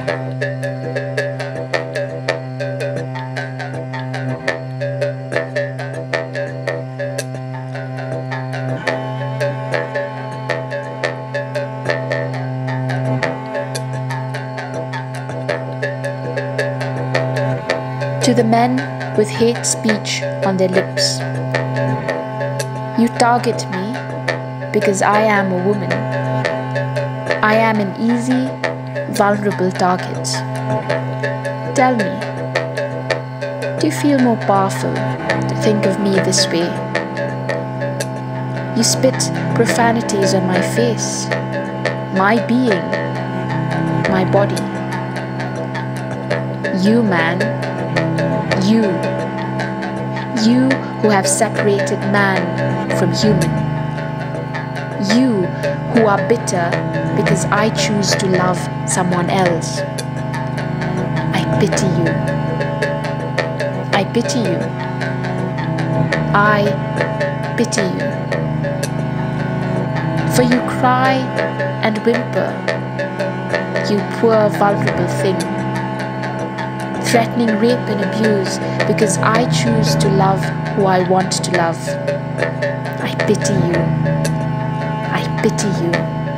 To the men with hate speech on their lips, you target me because I am a woman. I am an easy, vulnerable target. Tell me, do you feel more powerful to think of me this way? You spit profanities on my face, my being, my body. You, man, you who have separated man from human. You who are bitter because I choose to love someone else. I pity you. I pity you. I pity you. For you cry and whimper, you poor vulnerable thing, threatening rape and abuse because I choose to love who I want to love. I pity you. I pity you.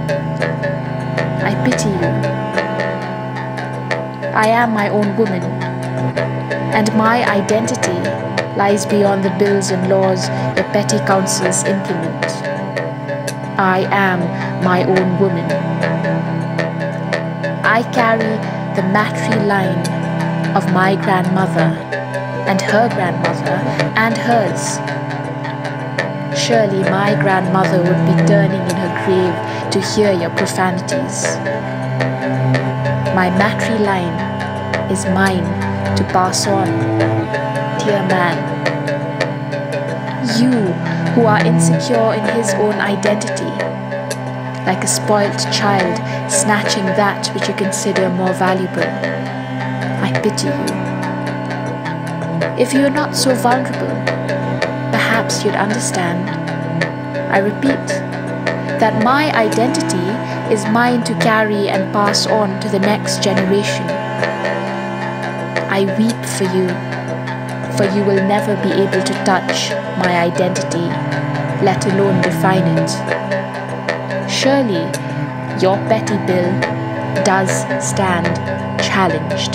I pity you. I am my own woman, and my identity lies beyond the bills and laws your petty councils implement. I am my own woman. I carry the matry line of my grandmother and her grandmother and hers. Surely my grandmother would be turning in her grave to hear your profanities. My matry line is mine to pass on, dear man. You who are insecure in his own identity, like a spoilt child snatching that which you consider more valuable. I pity you. If you are not so vulnerable, perhaps you'd understand. I repeat, that my identity is mine to carry and pass on to the next generation. I weep for you will never be able to touch my identity, let alone define it. Surely, your petty bill does stand challenged.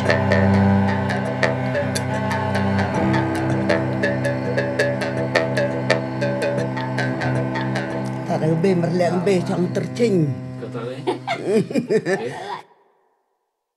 Tại đây bên mặt lẹn bên trong tật trình.